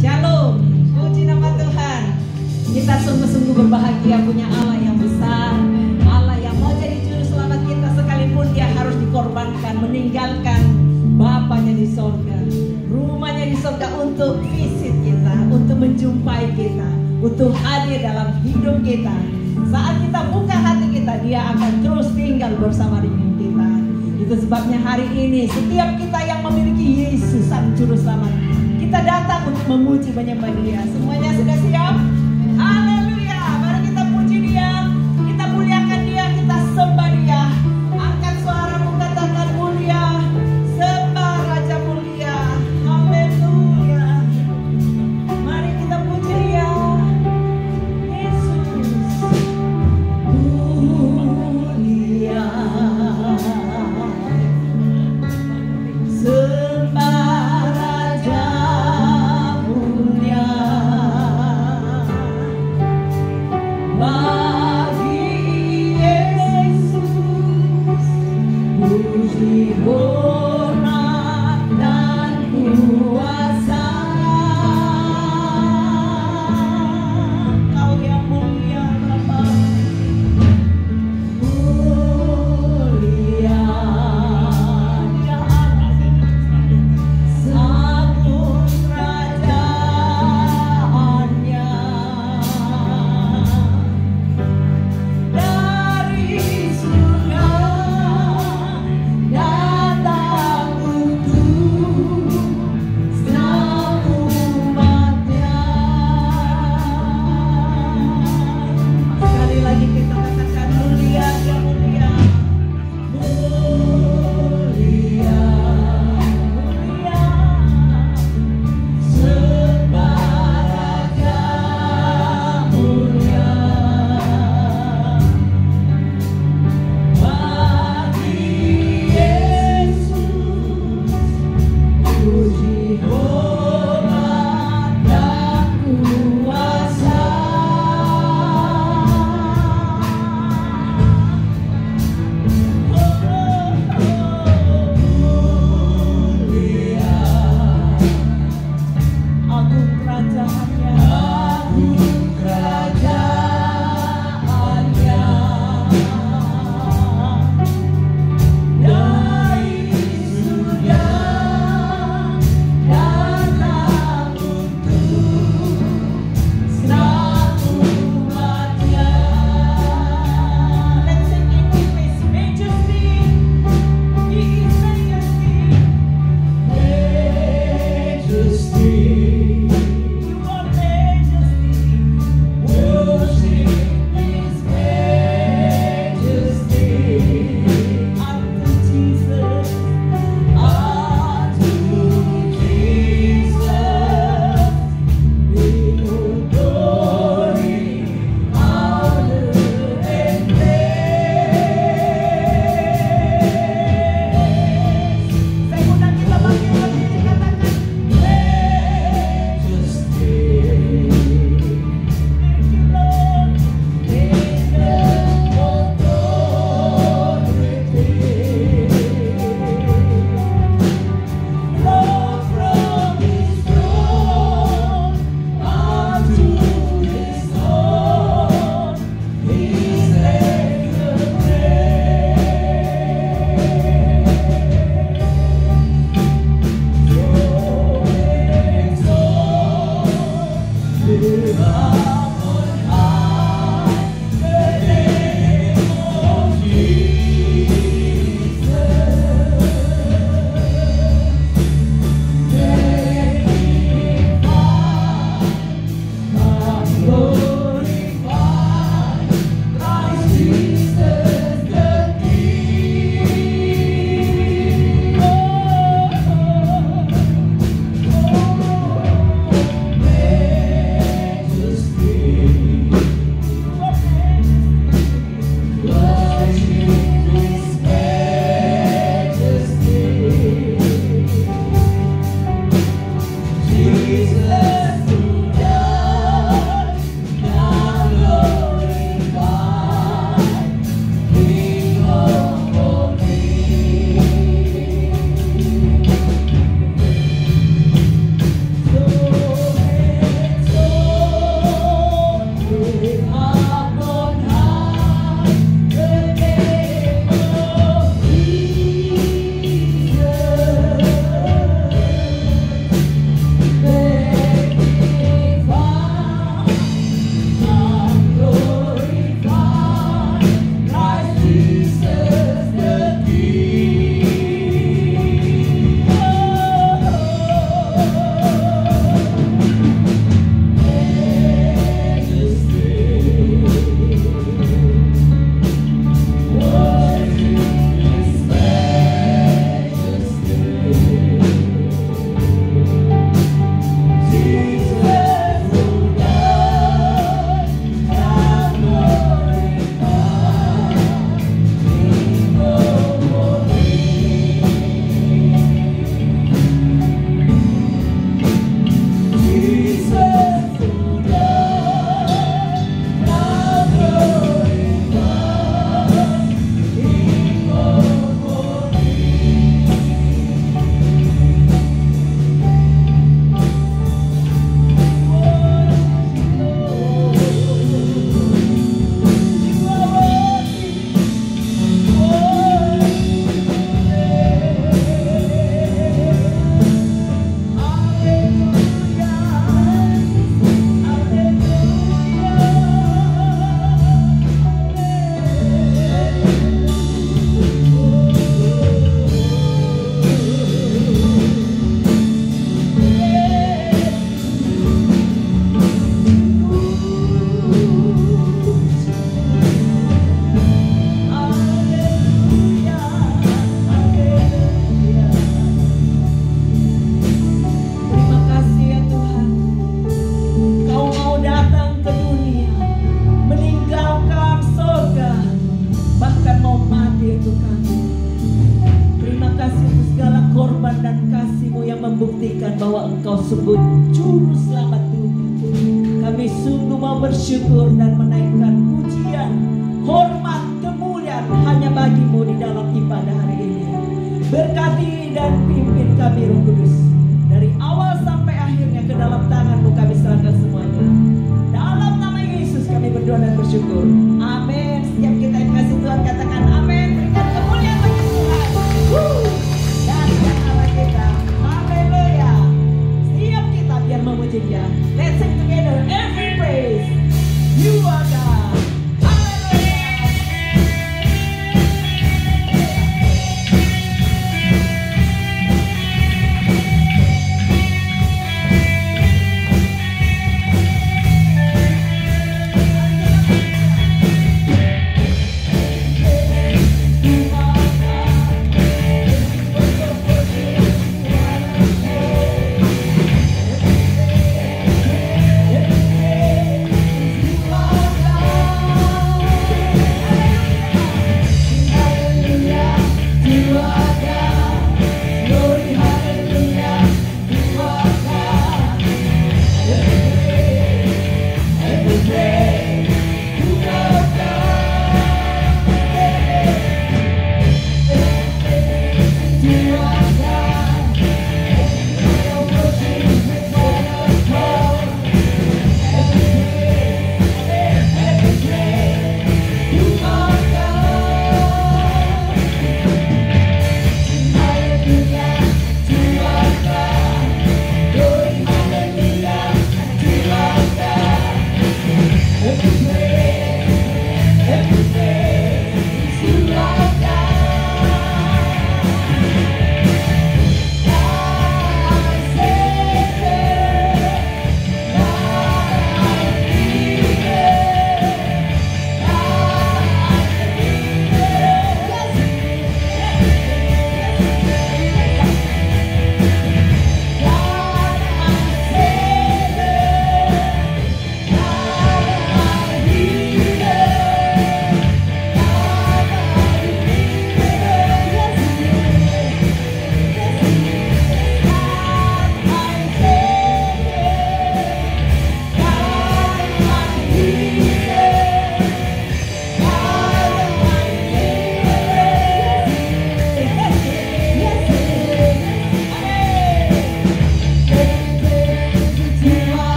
Shalom, puji nama Tuhan. Kita sungguh-sungguh berbahagia punya Allah yang besar, Allah yang mau jadi juru selamat kita sekalipun dia harus dikorbankan, meninggalkan Bapaknya di sorga, rumahnya di sorga untuk visit kita, untuk menjumpai kita, untuk hadir dalam hidup kita. Saat kita buka hati kita, dia akan terus tinggal bersama dengan kita. Itu sebabnya hari ini setiap kita yang memiliki Yesus sang juru selamat, kita datang untuk memuji menyembah dia. Semuanya sudah siap? Haleluya. Mari kita puji dia, kita muliakan dia, kita sembah dia. Angkat suaramu, katakan mulia, sembah Raja mulia. Haleluya. Mari kita puji dia. Yesus mulia. Sembah Raja mulia. Bagi Yesus puji hormat dan kuasa. Kau yang mulia Bapa, mulia sambut kerajaannya. Dari surga datang untuk senang umatnya. Sekali lagi kita katakan mulia, dia mulia. Mulia, mulia. Sembah Raja mulia. Bagi Yesus puji hormat dan kuasa. Mulia agung kerajaannya, agung kerajaannya. Dari surga datang untuk senang umatnya. Let's sing in His majesty, His majesty, majesty. You are majesty. Worship His majesty. Unto Jesus, be all glory, honor, and praise. Saya undang kita bangkit berdiri, katakan majesty. Thank you Lord. Kingdom authority. Lord from His throne unto His throne, His name lift up on high the name of Jesus. Glorify Christ Jesus the King. Majesty. Engkau sebut juru selamat dunia. Kami sungguh mau bersyukur dan menaikkan pujian, hormat, kemuliaan hanya bagimu di dalam ibadah hari ini. Berkati dan pimpin kami Roh Kudus, dari awal sampai akhirnya ke dalam tangan-Mu kami serahkan semuanya. Dalam nama Yesus kami berdoa dan bersyukur. Amin. Setiap kita yang kasih Tuhan katakan amin. Berikan kemuliaan bagi Tuhan. Dan Allah kita. Haleluya. Setiap kita biar memuji Dia. Let's sing together every praise. You are God.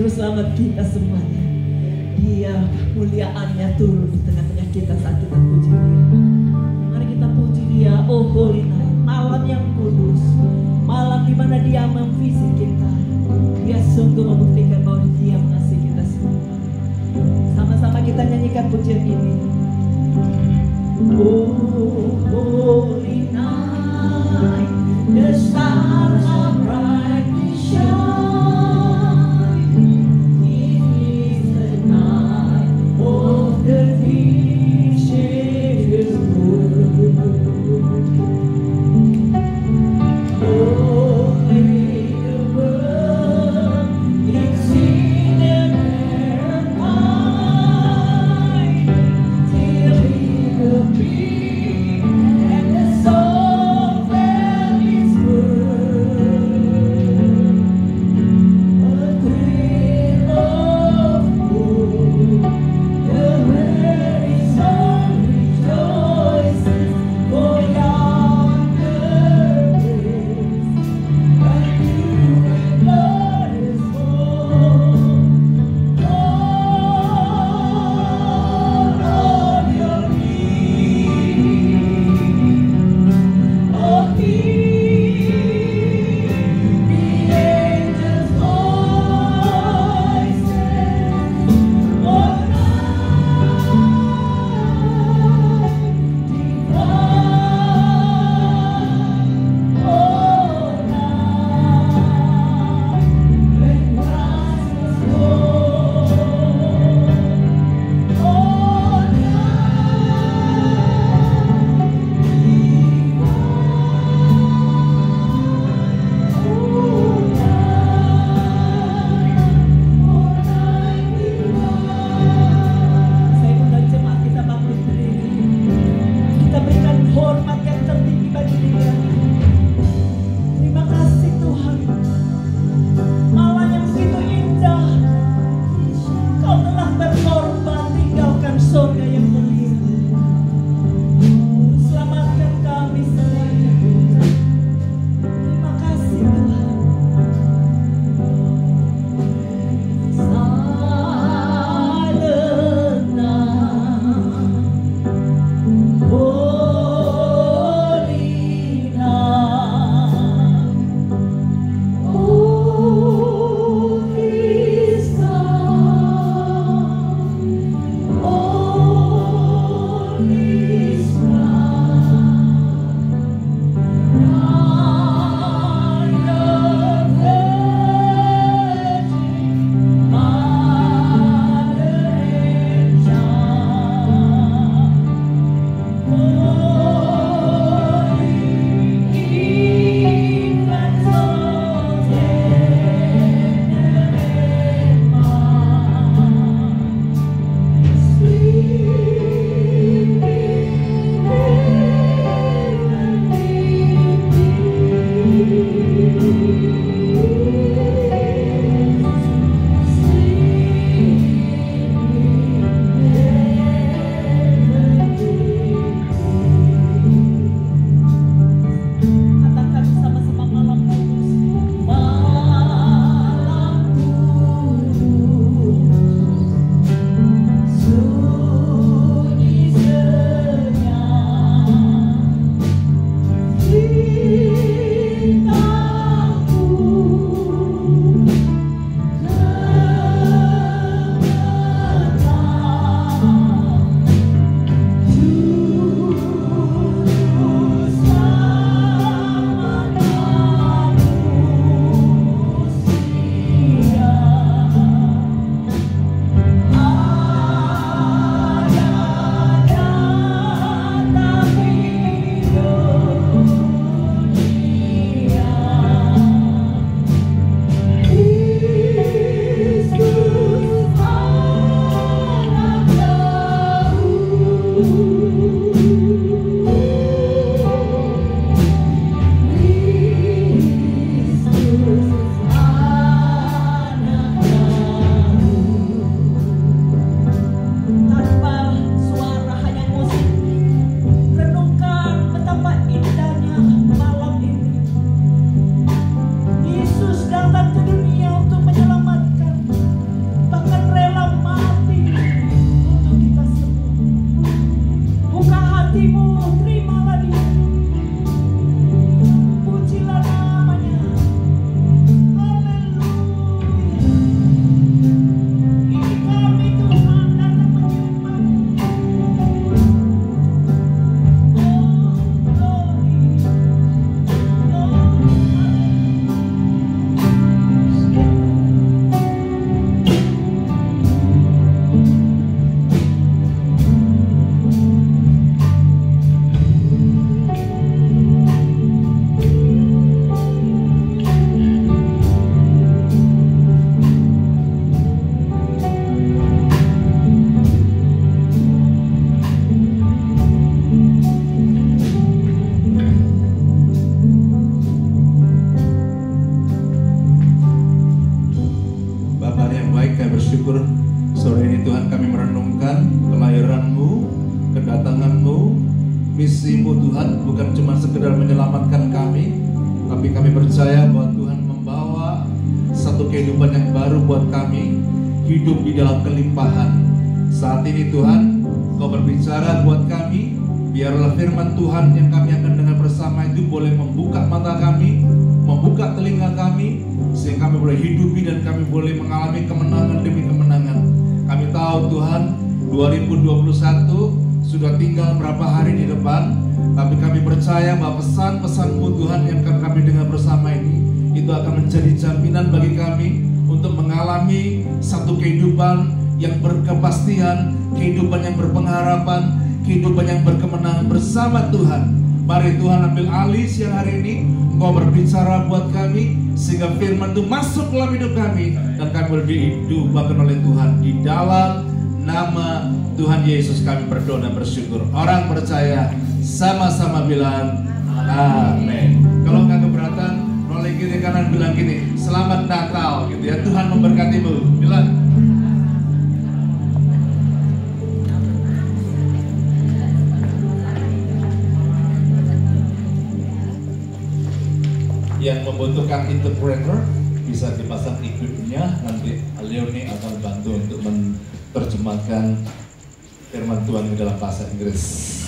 Juru Selamat kita semuanya. Dia muliaannya turun di tengah-tengah kita saat kita puji Dia. Mari kita puji Dia, oh holy night, malam yang kudus, malam di mana Dia memvisi kita. Dia sungguh membuktikan bahwa Dia mengasihi kita semua. Sama-sama kita nyanyikan pujian ini. Oh holy night, the stars are brightly shine. It is the night of the dear Savior's birth. Only the world is in a paradise till He will be and the soul. kedatangan-Mu, misi-Mu Tuhan bukan cuma sekedar menyelamatkan kami, tapi kami percaya bahwa Tuhan membawa satu kehidupan yang baru buat kami, hidup di dalam kelimpahan. Saat ini Tuhan, Kau berbicara buat kami, biarlah firman Tuhan yang kami akan dengar bersama itu boleh membuka mata kami, membuka telinga kami, sehingga kami boleh hidupi dan kami boleh mengalami kemenangan demi kemenangan. Kami tahu Tuhan, 2021 sudah tinggal berapa hari di depan, tapi kami percaya bahwa pesan-pesan-Mu Tuhan yang akan kami dengar bersama ini, itu akan menjadi jaminan bagi kami untuk mengalami satu kehidupan yang berkepastian, kehidupan yang berpengharapan, kehidupan yang berkemenangan bersama Tuhan. Mari Tuhan ambil alih siang hari ini, Engkau berbicara buat kami, sehingga firman itu masuk dalam hidup kami, dan kami boleh diubahkan oleh Tuhan. Di dalam nama Tuhan Yesus kami berdoa dan bersyukur. Orang percaya sama-sama bilang amin. Kalau nggak keberatan, oleh kiri kanan bilang gini, selamat Natal gitu ya, Tuhan memberkatimu. Bilang. Yang membutuhkan interpreter bisa dipasang ikutnya, nanti Leoni akan bantu untuk menerjemahkan firman Tuhan di dalam bahasa Inggris.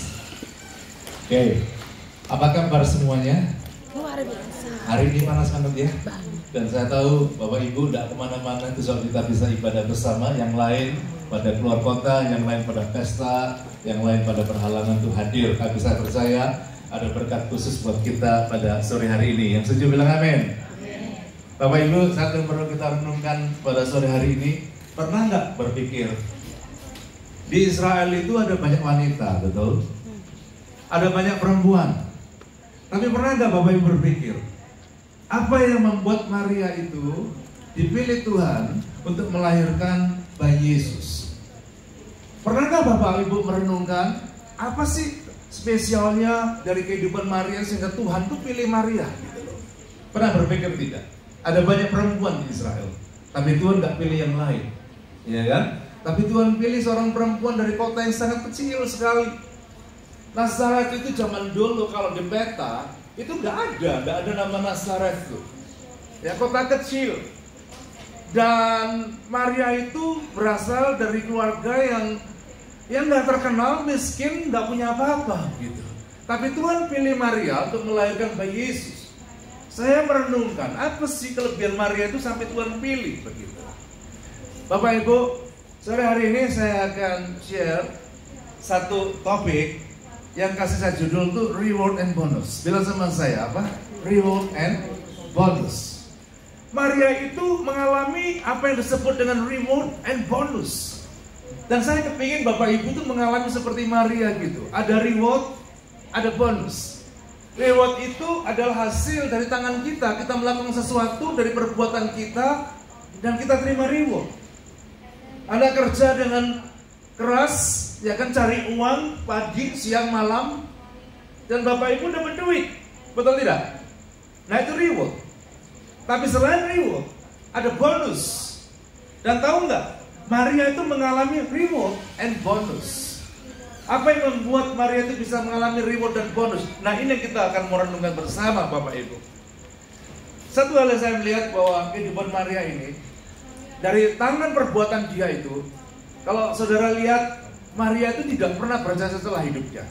Oke, apa kabar semuanya? Luar biasa. Hari ini panas banget ya. Dan saya tahu Bapak Ibu tidak kemana-mana itu soal kita bisa ibadah bersama. Yang lain pada keluar kota, yang lain pada pesta, yang lain pada perhalangan untuk hadir. Tapi saya percaya ada berkat khusus buat kita pada sore hari ini. Yang setuju bilang amin. Bapak Ibu, saat yang perlu kita renungkan pada sore hari ini, pernah nggak berpikir di Israel itu ada banyak wanita, betul? Ada banyak perempuan. Tapi pernah nggak Bapak Ibu berpikir, apa yang membuat Maria itu dipilih Tuhan untuk melahirkan bayi Yesus? Pernah nggak Bapak Ibu merenungkan, apa sih spesialnya dari kehidupan Maria sehingga Tuhan tuh pilih Maria gitu loh? Pernah berpikir tidak? Ada banyak perempuan di Israel, tapi Tuhan nggak pilih yang lain, ya kan? Tapi Tuhan pilih seorang perempuan dari kota yang sangat kecil sekali. Nazaret itu zaman dulu kalau di peta itu nggak ada nama Nazaret tuh, ya, kota kecil. Dan Maria itu berasal dari keluarga yang nggak terkenal, miskin, nggak punya apa-apa gitu. Tapi Tuhan pilih Maria untuk melahirkan bayi Yesus. Saya merenungkan, apa sih kelebihan Maria itu sampai Tuhan pilih begitu. Bapak Ibu, sore hari ini saya akan share satu topik yang kasih saya judul tuh reward and bonus. Bilang sama saya apa? Reward and bonus. Maria itu mengalami apa yang disebut dengan reward and bonus. Dan saya kepingin Bapak Ibu tuh mengalami seperti Maria gitu. Ada reward, ada bonus. Reward itu adalah hasil dari tangan kita. Kita melakukan sesuatu dari perbuatan kita dan kita terima reward. Anda kerja dengan keras, ya kan, cari uang pagi, siang, malam, dan Bapak Ibu dapat duit, betul tidak? Nah itu reward. Tapi selain reward, ada bonus. Dan tahu nggak? Maria itu mengalami reward and bonus. Apa yang membuat Maria itu bisa mengalami reward dan bonus? Nah ini yang kita akan merenungkan bersama Bapak Ibu. Satu hal yang saya melihat bahwa kehidupan Maria ini, dari tangan perbuatan dia itu, kalau saudara lihat, Maria itu tidak pernah berjasa setelah hidupnya.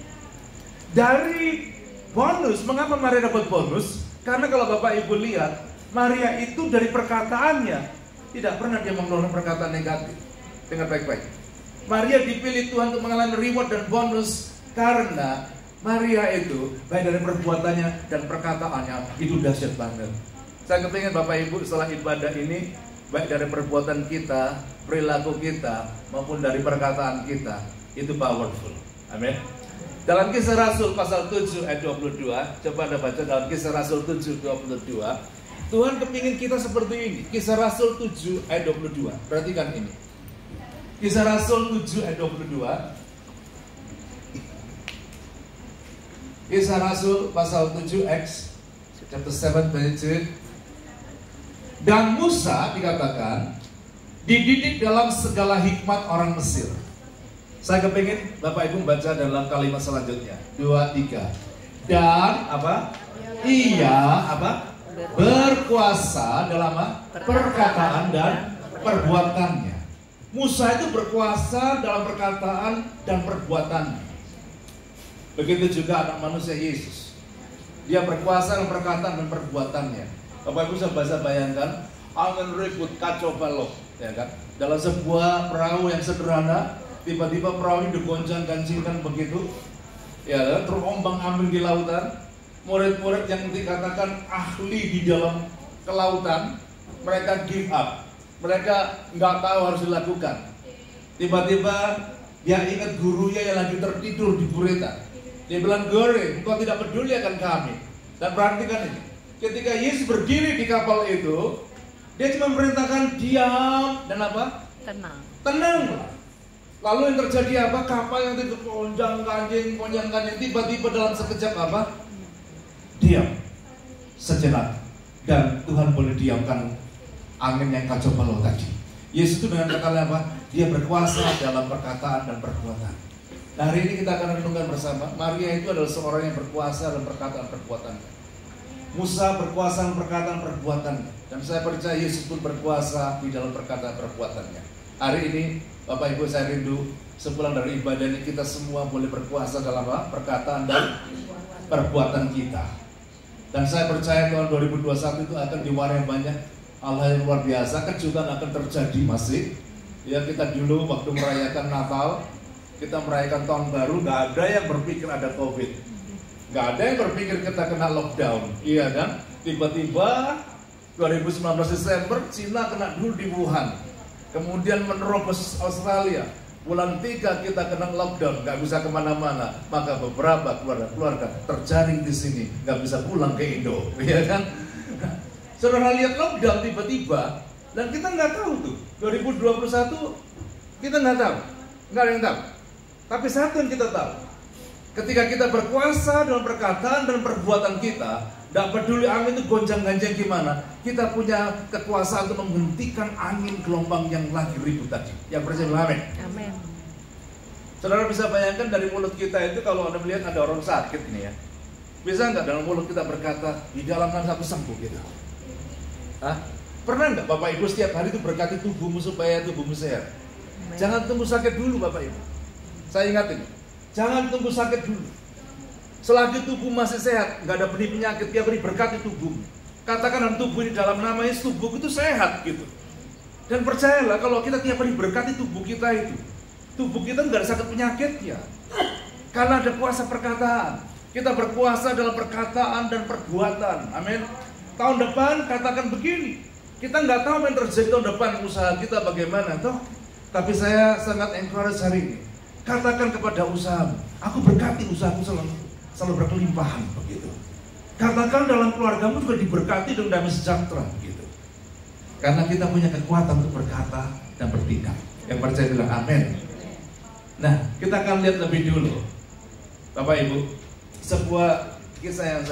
Dari bonus, mengapa Maria dapat bonus? Karena kalau Bapak Ibu lihat, Maria itu dari perkataannya tidak pernah dia mengeluarkan perkataan negatif. Dengar baik-baik. Maria dipilih Tuhan untuk mengalami reward dan bonus karena Maria itu baik dari perbuatannya dan perkataannya itu dahsyat banget. Saya kepingin Bapak Ibu setelah ibadah ini, baik dari perbuatan kita, perilaku kita, maupun dari perkataan kita, itu powerful. Amin. Dalam Kisah Rasul pasal 7 ayat 22, coba Anda baca dalam Kisah Rasul 7 22, Tuhan kepingin kita seperti ini. Kisah Rasul 7 ayat 22, perhatikan ini. Kisah Rasul 7 ayat 22. Kisah Rasul pasal 7 Acts chapter 7 22. Dan Musa dikatakan dididik dalam segala hikmat orang Mesir, Saya kepingin Bapak Ibu membaca dalam kalimat selanjutnya. 2, 3. Dan apa? Ia apa? Berkuasa dalam apa? Perkataan dan perbuatannya. Musa itu berkuasa dalam perkataan dan perbuatannya. Begitu juga anak manusia Yesus. Dia berkuasa dalam perkataan dan perbuatannya. Bapak Ibu bisa bayangkan, angin ribut kacau balau, ya kan? Dalam sebuah perahu yang sederhana, tiba-tiba perahu ini digoncang-gancingkan begitu, ya, terombang-ambing di lautan. Murid-murid yang dikatakan ahli di dalam kelautan, mereka give up, mereka nggak tahu harus dilakukan. Tiba-tiba dia ingat gurunya yang lagi tertidur di gurita. Dia bilang, "Guru, engkau tidak peduli akan kami." Dan perhatikan ini, ketika Yesus berdiri di kapal itu, dia cuma memerintahkan diam dan apa? Tenang. Lalu yang terjadi apa? Kapal yang itu konjang-kanjing, tiba-tiba dalam sekejap apa? Diam sejenak, dan Tuhan boleh diamkan angin yang kacau balau tadi. Yesus itu dengan kata apa? Dia berkuasa dalam perkataan dan perbuatan. Nah, hari ini kita akan renungkan bersama. Maria itu adalah seorang yang berkuasa dalam perkataan dan perbuatannya. Musa berkuasa dalam perkataan dan perbuatannya, dan saya percaya Yesus pun berkuasa di dalam perkataan dan perbuatannya. Hari ini Bapak Ibu, saya rindu sepulang dari ibadah ini kita semua boleh berkuasa dalam apa? Perkataan dan perbuatan kita. Dan saya percaya tahun 2021 itu akan diwarnai banyak hal yang luar biasa, kejutan akan terjadi masih. Ya, kita dulu waktu merayakan Natal, kita merayakan tahun baru, nggak ada yang berpikir ada COVID, nggak ada yang berpikir kita kena lockdown, iya kan? Tiba-tiba 2019 Desember, Cina kena dulu di Wuhan, kemudian menerobos Australia. Bulan 3 kita kena lockdown, nggak bisa kemana-mana. Maka beberapa keluarga terjaring di sini, nggak bisa pulang ke Indo, ya kan? Saudara lihat lockdown tiba-tiba, dan kita nggak tahu tuh. 2021 kita nggak tahu, nggak ada yang tahu. Tapi satu yang kita tahu, ketika kita berkuasa dalam perkataan dan perbuatan kita, tidak peduli angin itu gonjang-ganjing gimana, kita punya kekuasaan untuk menghentikan angin gelombang yang lagi ribut tadi. Yang percaya, amin. Amin. Saudara bisa bayangkan dari mulut kita itu, kalau Anda melihat ada orang sakit ini ya, bisa nggak dalam mulut kita berkata, di dalam nama aku sembuh gitu? Hah? Pernah nggak Bapak Ibu setiap hari itu berkati tubuhmu supaya tubuhmu sehat? Amin. Jangan tunggu sakit dulu Bapak Ibu. Saya ingatin, jangan tunggu sakit dulu. Selagi tubuh masih sehat, nggak ada benih penyakit, dia beri berkati tubuh. Katakan dalam tubuh ini, dalam nama Yesus, tubuh itu sehat gitu. Dan percayalah kalau kita tiap hari berkati tubuh kita itu, tubuh kita nggak ada sakit penyakitnya. Karena ada kuasa perkataan. Kita berkuasa dalam perkataan dan perbuatan. Amin. Tahun depan katakan begini, kita nggak tahu apa yang terjadi tahun depan, usaha kita bagaimana toh. Tapi saya sangat encourage hari ini. Katakan kepada usahamu, aku berkati usahaku selalu berkelimpahan begitu. Katakan dalam keluargamu juga diberkati dan damai sejahtera begitu. Karena kita punya kekuatan untuk berkata dan bertindak. Yang percaya bilang amin. Nah, kita akan lihat lebih dulu, Bapak Ibu, sebuah kisah yang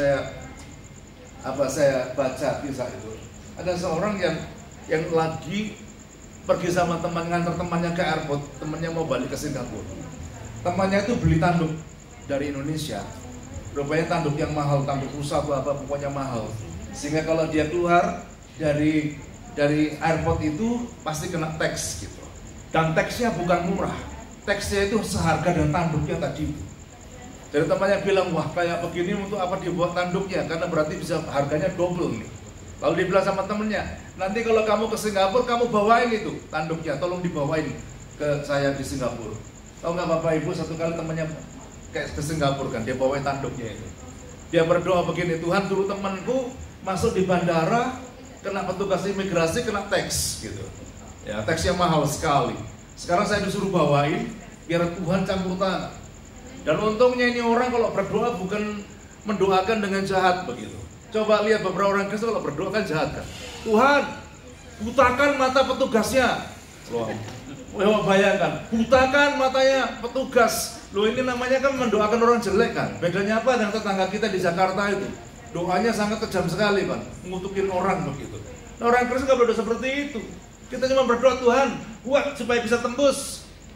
saya baca kisah itu. Ada seorang yang lagi pergi sama teman, ngantar temannya ke airport, temannya mau balik ke Singapura. Temannya itu beli tanduk dari Indonesia. Rupanya tanduk yang mahal, tanduk rusa atau apa, pokoknya mahal. Sehingga kalau dia keluar dari airport itu pasti kena tax gitu. Dan taxnya bukan murah. Taxnya itu seharga dengan tanduknya tadi. Jadi temannya bilang, wah kayak begini untuk apa dibuat tanduknya? Karena berarti bisa harganya double nih. Lalu dia bilang sama temennya, nanti kalau kamu ke Singapura, kamu bawain itu tanduknya, tolong dibawain ke saya di Singapura. Tahu nggak Bapak Ibu, satu kali temannya kayak ke Singapura kan, dia bawain tanduknya itu. Dia berdoa begini, Tuhan dulu temanku masuk di bandara, kena petugas imigrasi, kena tax gitu. Ya, tax yang mahal sekali. Sekarang saya disuruh bawain, biar Tuhan campur tangan. Dan untungnya ini orang kalau berdoa bukan mendoakan dengan jahat begitu. Coba lihat beberapa orang Kristen kalau berdoa kan jahat kan. Tuhan, butakan mata petugasnya. Wah, bayangkan, butakan matanya petugas. Loh, ini namanya kan mendoakan orang jelek kan. Bedanya apa dengan tetangga kita di Jakarta itu? Doanya sangat kejam sekali kan, mengutukin orang begitu. Nah, orang Kristen nggak berdoa seperti itu. Kita cuma berdoa, Tuhan, buat supaya bisa tembus.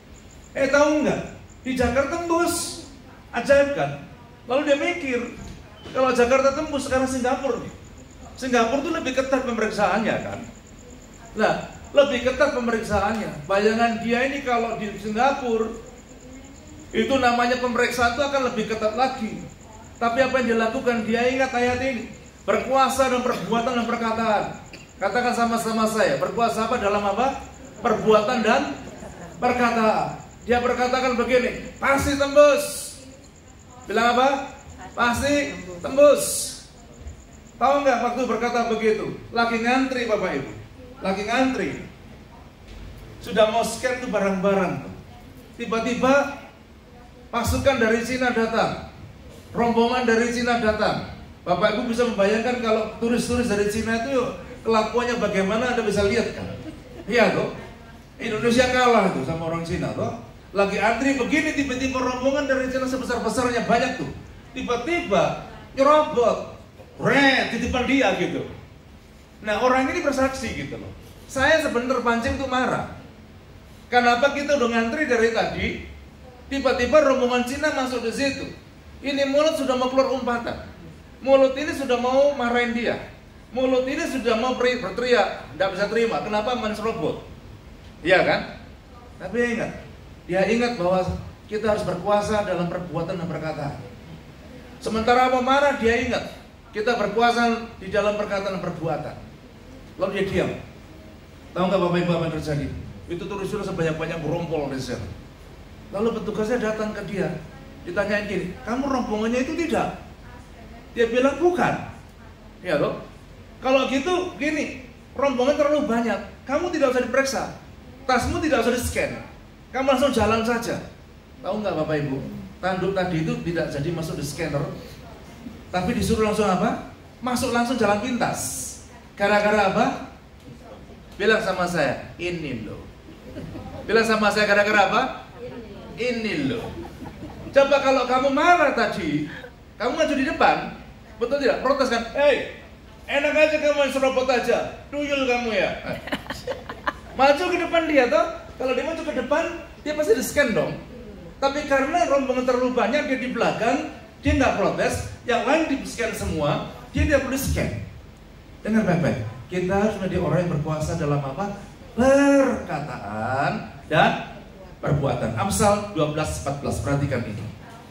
Tahu nggak? Di Jakarta tembus. Ajaib kan? Lalu dia mikir, kalau Jakarta tembus, sekarang Singapura nih. Singapura tuh lebih ketat pemeriksaannya kan? Nah, lebih ketat pemeriksaannya. Bayangan dia ini kalau di Singapura, itu namanya pemeriksaan itu akan lebih ketat lagi. Tapi apa yang dilakukan? Dia ingat ayat ini. Berkuasa dalam perbuatan dan perkataan. Katakan sama-sama saya. Berkuasa apa dalam apa? Perbuatan dan perkataan. Dia berkatakan begini, pasti tembus. Bilang apa? Pasti tembus. Tahu nggak waktu berkata begitu? Lagi ngantri Bapak Ibu. Lagi ngantri. Sudah mau scan tuh barang-barang. Tiba-tiba pasukan dari Cina datang. Rombongan dari Cina datang. Bapak Ibu bisa membayangkan kalau turis-turis dari Cina itu kelakuannya bagaimana, Anda bisa lihat kan? Iya toh? Indonesia kalah tuh sama orang Cina toh. Lagi antri begini, tiba-tiba rombongan dari Cina sebesar-besarnya banyak tuh. Tiba-tiba nyerobot, di depan dia gitu. Nah orang ini bersaksi gitu loh. Saya sebenarnya terpancing tuh marah. Kenapa kita udah ngantri dari tadi, tiba-tiba rombongan Cina masuk di situ. Ini mulut sudah mau keluar umpatan. Mulut ini sudah mau marahin dia. Mulut ini sudah mau berteriak, tidak bisa terima. Kenapa menserobot? Iya kan? Tapi dia ingat bahwa kita harus berkuasa dalam perbuatan dan perkataan. Sementara mau marah, dia ingat kita berkuasa di dalam perkataan dan perbuatan. Lalu dia diam. Tahu nggak Bapak Ibu apa yang terjadi? Itu turis-turis sebanyak-banyak berompol di sana. Lalu petugasnya datang ke dia, ditanyain gini, kamu rombongannya itu tidak? Dia bilang bukan. Ya loh. Kalau gitu gini, rombongan terlalu banyak, kamu tidak usah diperiksa, tasmu tidak usah di-scan, kamu langsung jalan saja. Tahu nggak Bapak Ibu? Tanduk tadi itu tidak jadi masuk di scanner, tapi disuruh langsung apa? Masuk langsung jalan pintas. Gara-gara apa? Bilang sama saya, ini loh. Bilang sama saya gara-gara apa? Ini loh. Coba kalau kamu marah tadi, kamu maju di depan, betul tidak? Protes kan? Enak aja kamu serobot aja, tuyul kamu ya. Maju ke depan dia toh. Kalau dia maju ke depan, dia pasti di-scan dong. Tapi karena rombongan terlalu banyak, dia di belakang, dia nggak protes, yang lain di-scan semua, dia tidak perlu di-scan. Dengar baik-baik, kita harus menjadi orang yang berkuasa dalam apa? Perkataan dan perbuatan. Amsal 12:14, perhatikan ini.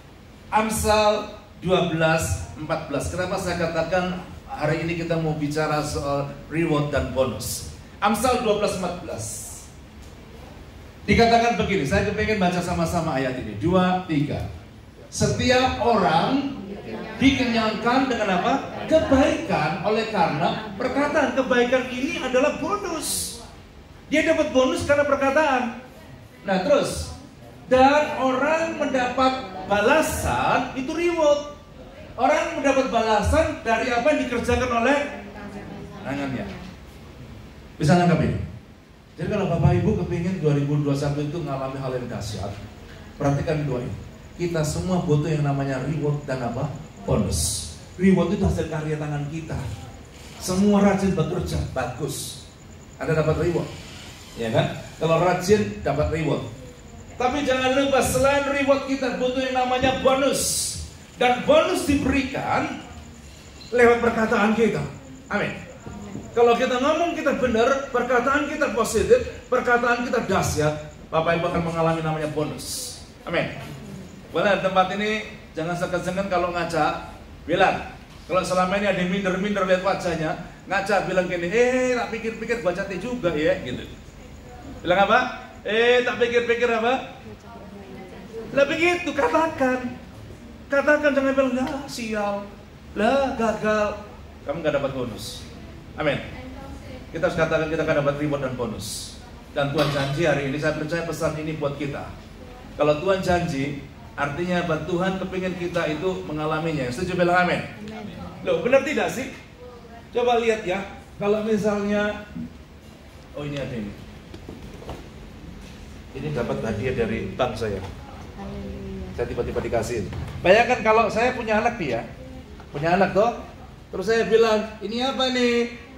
Amsal 12:14. Kenapa saya katakan hari ini kita mau bicara soal reward dan bonus? Amsal 12:14. Dikatakan begini, saya kepengen baca sama-sama ayat ini. 2, 3. Setiap orang dikenyangkan dengan apa? Kebaikan, oleh karena perkataan. Kebaikan ini adalah bonus. Dia dapat bonus karena perkataan. Nah terus, dan orang mendapat balasan itu reward. Orang mendapat balasan dari apa yang dikerjakan oleh tangannya. Bisa nangkap ini? Jadi kalau Bapak Ibu kepingin 2021 itu ngalami hal yang dahsyat, perhatikan dua ini. Kita semua butuh yang namanya reward dan apa? Bonus. Reward itu hasil karya tangan kita. Semua rajin bekerja, bagus. Anda dapat reward, ya kan? Kalau rajin dapat reward. Tapi jangan lupa selain reward kita butuh yang namanya bonus. Dan bonus diberikan lewat perkataan kita. Amin. Kalau kita ngomong kita benar, perkataan kita positif, perkataan kita dahsyat, Bapak Ibu akan mengalami namanya bonus. Amin. Boleh tempat ini jangan segan-segan kalau ngaca bilang. Kalau selama ini ada yang minder-minder lihat wajahnya, ngaca bilang gini, tak pikir-pikir gua cantik juga ya, gitu. Bilang apa? Tak pikir-pikir apa? Lah begitu, katakan. Katakan, jangan bilang, lah sial, lah gagal. Kamu gak dapat bonus. Amin. Kita harus katakan kita akan dapat reward dan bonus. Dan Tuhan janji hari ini, saya percaya pesan ini buat kita. Kalau Tuhan janji, artinya apa? Tuhan kepingin kita itu mengalaminya. Setuju bilang amin? Loh, benar tidak sih? Coba lihat ya. Kalau misalnya, oh ini ada ini. Ini dapat hadiah dari bank saya. Saya tiba-tiba dikasih. Bayangkan kalau saya punya anak nih ya, punya anak toh, terus saya bilang, ini apa nih?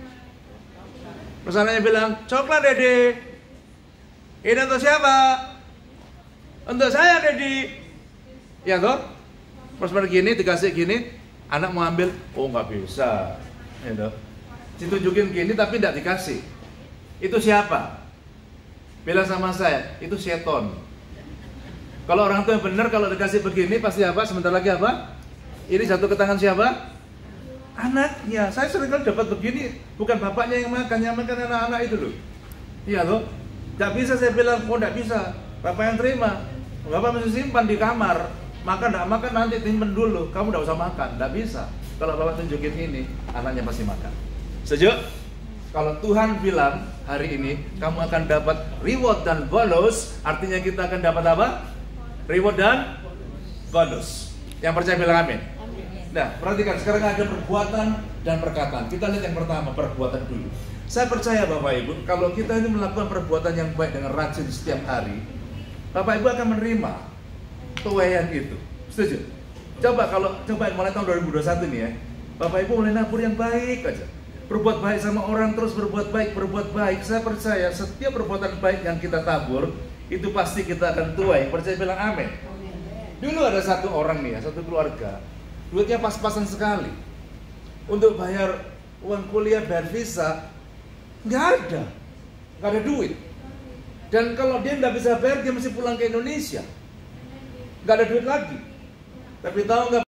Terus anaknya bilang, coklat dede. Ini untuk siapa? Untuk saya Dedi, ya toh, prosper gini dikasih gini, anak mau ambil, oh nggak bisa, ya toh. Ditunjukin gini tapi tidak dikasih. Itu siapa? Bilang sama saya, itu seton. Kalau orang tua yang benar, kalau dikasih begini pasti apa? Sebentar lagi apa? Ini jatuh ke tangan siapa? Anaknya. Saya sering kali dapat begini, bukan bapaknya yang makan anak-anak itu loh. Iya loh. Gak bisa saya bilang, oh gak bisa. Bapak yang terima. Bapak mesti simpan di kamar. Makan gak makan nanti simpan dulu. Kamu gak usah makan. Gak bisa. Kalau bapak tunjukin ini, anaknya pasti makan. Setuju? Kalau Tuhan bilang hari ini kamu akan dapat reward dan bonus, artinya kita akan dapat apa? Reward dan bonus. Yang percaya bilang amin. Nah, perhatikan sekarang ada perbuatan dan perkataan. Kita lihat yang pertama, perbuatan dulu. Saya percaya Bapak Ibu, kalau kita ini melakukan perbuatan yang baik dengan rajin setiap hari, Bapak Ibu akan menerima tuaian itu. Setuju? Coba mulai tahun 2021 nih ya, Bapak Ibu mulai nabur yang baik aja. Berbuat baik sama orang, terus berbuat baik. Saya percaya setiap perbuatan baik yang kita tabur, itu pasti kita akan tuai. Percaya bilang amin. Dulu ada satu orang nih ya, satu keluarga, duitnya pas-pasan sekali. Untuk bayar uang kuliah, bayar visa, nggak ada duit. Dan kalau dia nggak bisa bayar, dia mesti pulang ke Indonesia. Nggak ada duit lagi. Tapi tahu nggak?